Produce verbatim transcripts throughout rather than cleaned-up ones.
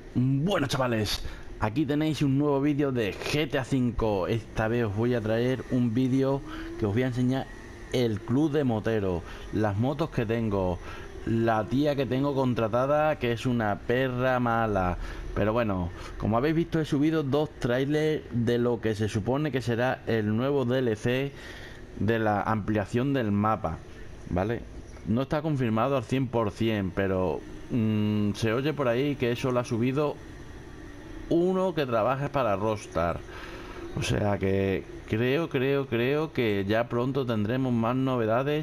Bueno, chavales, aquí tenéis un nuevo vídeo de G T A cinco. Esta vez os voy a traer un vídeo que os voy a enseñar el club de motero, las motos que tengo, la tía que tengo contratada, que es una perra mala. Pero bueno, como habéis visto, he subido dos trailers de lo que se supone que será el nuevo D L C de la ampliación del mapa, ¿vale? No está confirmado al cien por cien, pero mmm, se oye por ahí que eso lo ha subido uno que trabaja para Rockstar. O sea que creo, creo, creo que ya pronto tendremos más novedades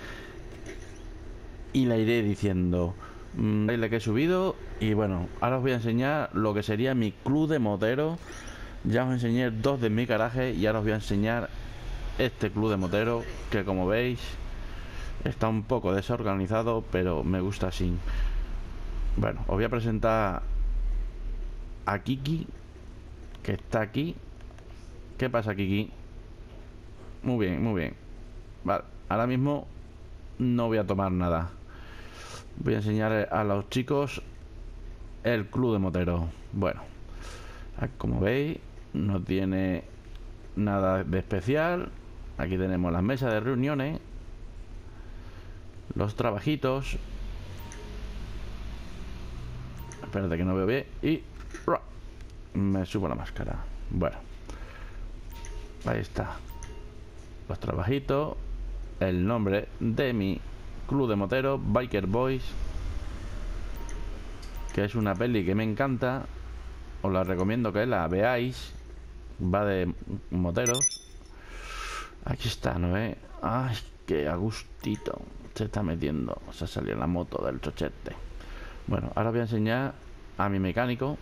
y la iré diciendo. Mm, la que he subido. Y bueno, ahora os voy a enseñar lo que sería mi club de moteros. Ya os enseñé dos de mi garaje y ahora os voy a enseñar este club de moteros, que como veis está un poco desorganizado, pero me gusta así. Bueno, os voy a presentar a Kiki, que está aquí. ¿Qué pasa, Kiki? Muy bien, muy bien. Vale, ahora mismo no voy a tomar nada. Voy a enseñar a los chicos el club de moteros. Bueno, como veis, no tiene nada de especial. Aquí tenemos las mesas de reuniones, los trabajitos. Espérate que no veo bien. Y me subo la máscara. Bueno, ahí está. Los trabajitos. El nombre de mi club de moteros, Biker Boys, que es una peli que me encanta. Os la recomiendo que la veáis. Va de moteros. Aquí está, ¿no ve? Ay, qué a gustito se está metiendo. Se salió la moto del chochete. Bueno, ahora voy a enseñar a mi mecánico,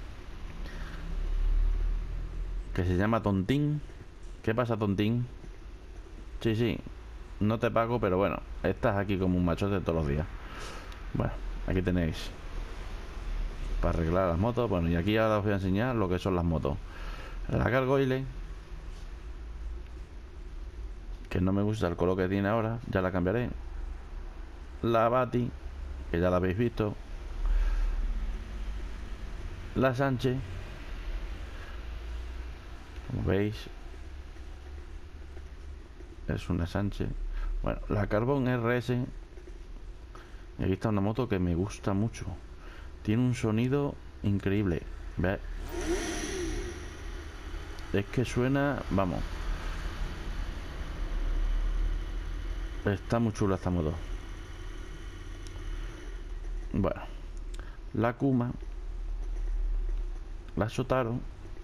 que se llama Tontín. ¿Qué pasa, Tontín? Sí, sí, no te pago, pero bueno, estás aquí como un machote todos los días. Bueno, aquí tenéis para arreglar las motos. Bueno, y aquí ahora os voy a enseñar lo que son las motos. La Gargoyle, que no me gusta el color que tiene ahora, ya la cambiaré. La Bati, que ya la habéis visto. La Sánchez, como veis, es una Sánchez. Bueno, la Carbon R S. Y aquí está una moto que me gusta mucho. Tiene un sonido increíble. ¿Ves? Es que suena, vamos. Está muy chula esta moto. Bueno, la Kuma, la Sotaro.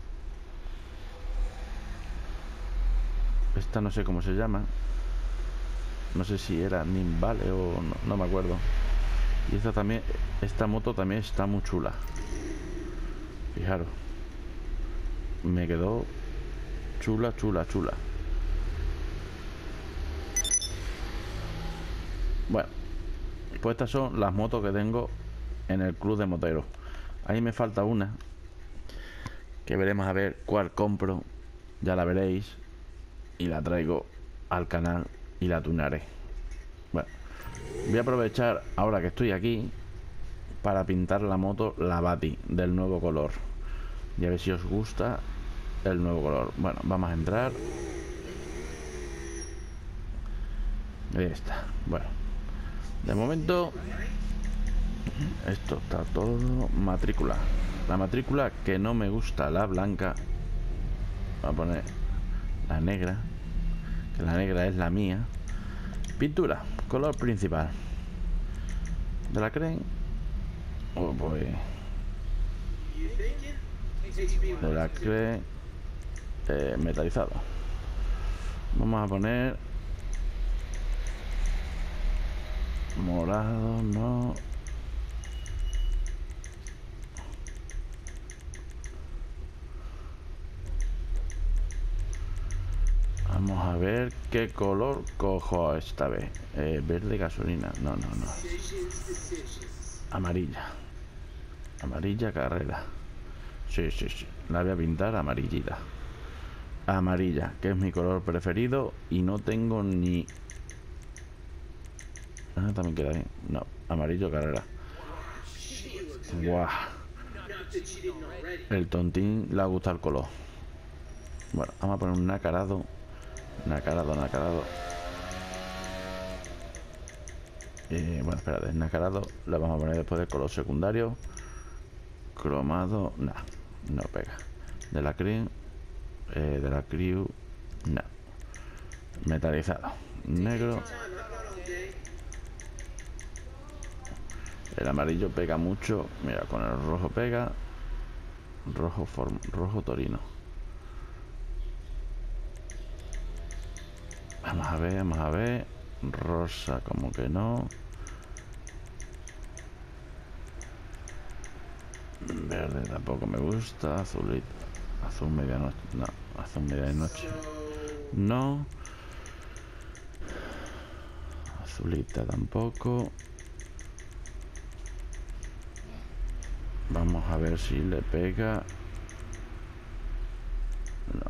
Esta no sé cómo se llama. No sé si era Nimbale o no, no me acuerdo. Y esta también, esta moto también está muy chula. Fijaros, me quedó chula, chula, chula. Bueno, pues estas son las motos que tengo en el club de moteros. Ahí me falta una, que veremos a ver cuál compro. Ya la veréis. Y la traigo al canal y la tunaré. Bueno, voy a aprovechar ahora que estoy aquí para pintar la moto, la Bati, del nuevo color. Y a ver si os gusta el nuevo color. Bueno, vamos a entrar. Ahí está. Bueno, de momento esto está todo matrícula. La matrícula que no me gusta, la blanca. Voy a poner la negra, que la negra es la mía. Pintura, color principal de la creen. Oh, pues de la creen eh, metalizado. Vamos a poner morado, no. Vamos a ver qué color cojo esta vez. Eh, verde gasolina. No, no, no. Amarilla. Amarilla carrera. Sí, sí, sí. La voy a pintar amarillita. Amarilla, que es mi color preferido. Y no tengo ni... Ah, también queda bien. No, amarillo carrera. Guau. El tontín le gusta el color. Bueno, vamos a poner un nacarado. Nacarado, nacarado. Eh, bueno, espérate, nacarado le vamos a poner después del color secundario. Cromado, no, no pega. De la cream, eh, de la crew, no. Metalizado, negro. El amarillo pega mucho. Mira, con el rojo pega. Rojo form, rojo torino. Vamos a ver, vamos a ver. Rosa, como que no. Verde tampoco me gusta. Azulito. Azul medianoche. No, azul medianoche. No. Azulita tampoco. Vamos a ver si le pega. No.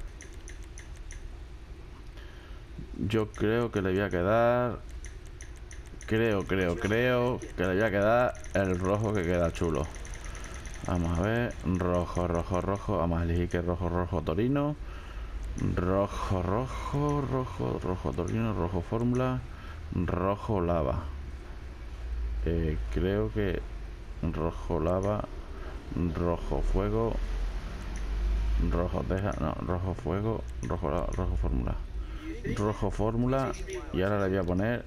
Yo creo que le voy a quedar. Creo, creo, creo que le voy a quedar el rojo, que queda chulo. Vamos a ver. Rojo, rojo, rojo. Vamos a elegir que rojo, rojo torino. Rojo, rojo, rojo, rojo torino, rojo fórmula. Rojo lava. Eh, creo que rojo lava. Rojo fuego. Rojo teja. No, rojo fuego. Rojo lava, rojo fórmula. Rojo fórmula. Y ahora le voy a poner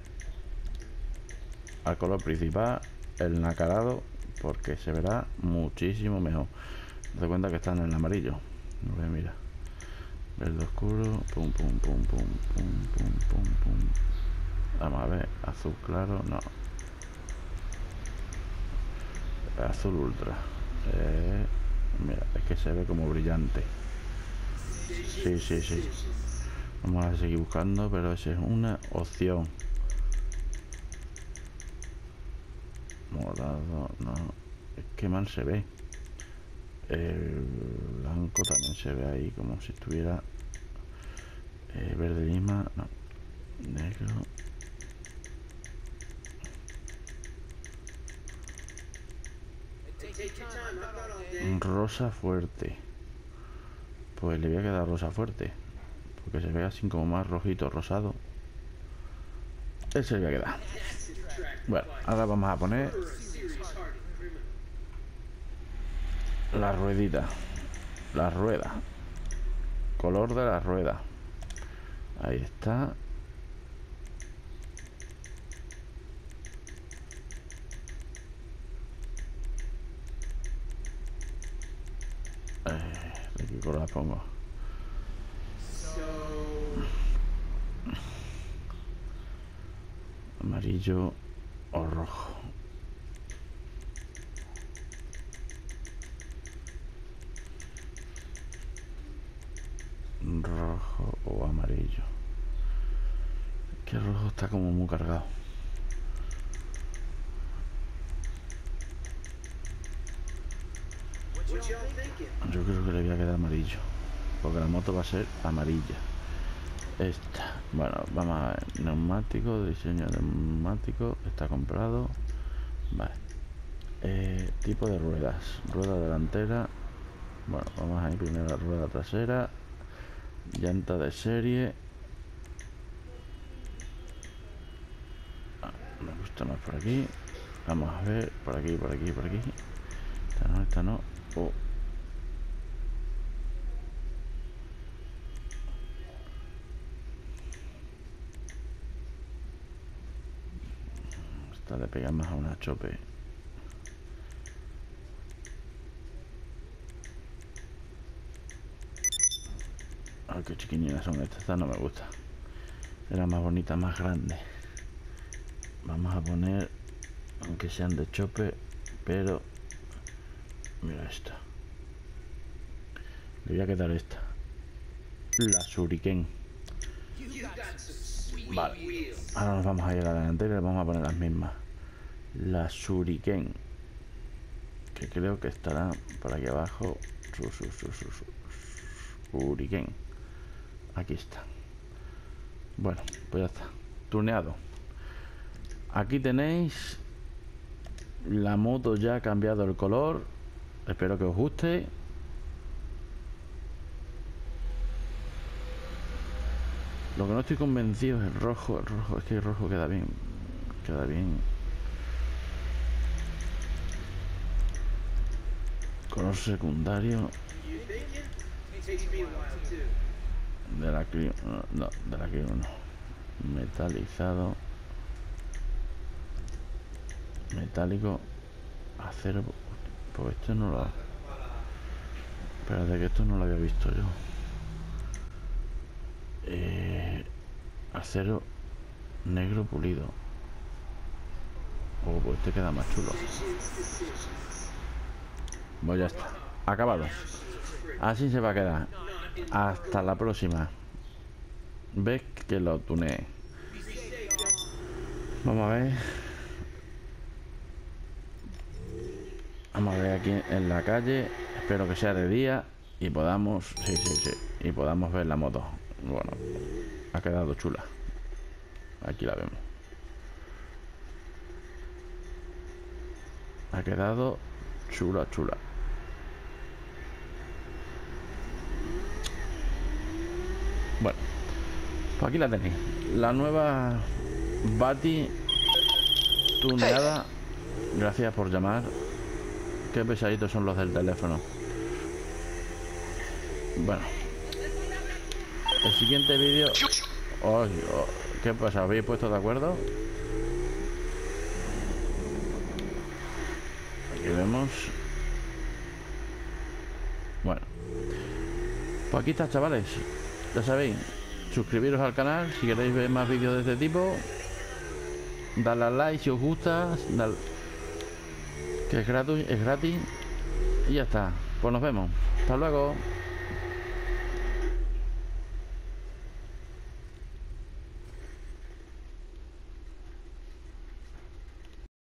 al color principal el nacarado, porque se verá muchísimo mejor. Te cuenta que están en el amarillo. A ver, mira. Verde oscuro. Pum, pum, pum, pum, pum, pum, pum, pum. Vamos a ver. Azul claro. No. Azul ultra. Eh, mira, es que se ve como brillante. Sí, sí, sí. Vamos a seguir buscando, pero esa es una opción. Morado, no. Es que mal se ve. El blanco también se ve ahí como si estuviera. Eh, verde lima, no. Negro. Rosa fuerte. Pues le voy a quedar rosa fuerte, porque se ve así como más rojito, rosado. Ese le voy a quedar. Bueno, ahora vamos a poner la ruedita. La rueda. Color de la rueda. Ahí está. Eh, ¿de qué color la pongo? Amarillo o rojo. Rojo o amarillo. Que el rojo está como muy cargado. Yo creo que le voy a quedar amarillo, porque la moto va a ser amarilla. Esta, bueno, vamos a ver. Neumático, diseño de neumático, está comprado. Vale. Eh, tipo de ruedas. Rueda delantera. Bueno, vamos a ir primero a la rueda trasera. Llanta de serie. Ah, me gusta más por aquí. Vamos a ver, por aquí, por aquí, por aquí. Esta no, esta no. Oh. Esta le pega más a una chope. Ay, qué chiquiñinas son estas. Esta no me gusta. Era más bonita, más grande. Vamos a poner, aunque sean de chope, pero mira esta. Le voy a quedar esta. La Shuriken. Vale. Ahora nos vamos a ir a la delantera y le vamos a poner las mismas. La Shuriken. Que creo que estará por aquí abajo. Su, su, su, su, su. Shuriken. Aquí está. Bueno, pues ya está. Tuneado. Aquí tenéis. La moto ya ha cambiado el color. Espero que os guste. Lo que no estoy convencido es el rojo. El rojo, es que el rojo queda bien. Queda bien. Color secundario. De la cri... No, de la cri... no. Metalizado. Metálico. Acero. Pues esto no lo... Espérate, que esto no lo había visto yo. Eh, acero negro pulido. Oh, pues este queda más chulo. Pues ya está. Acabado. Así se va a quedar. Hasta la próxima. Ves que lo tuneé. Vamos a ver. Vamos a ver aquí en la calle. Espero que sea de día y podamos... Sí, sí, sí. Y podamos ver la moto. Bueno, ha quedado chula. Aquí la vemos. Ha quedado chula, chula. Bueno, pues aquí la tenéis. La nueva Bati tuneada. Gracias por llamar. Qué pesaditos son los del teléfono. Bueno, el siguiente vídeo... Oh, oh, ¿qué pasa? ¿Habéis puesto de acuerdo? Aquí vemos. Bueno, pues aquí está, chavales. Ya sabéis, suscribiros al canal si queréis ver más vídeos de este tipo. Dadle al like si os gusta. Dale, que es gratis, es gratis. Y ya está. Pues nos vemos. Hasta luego.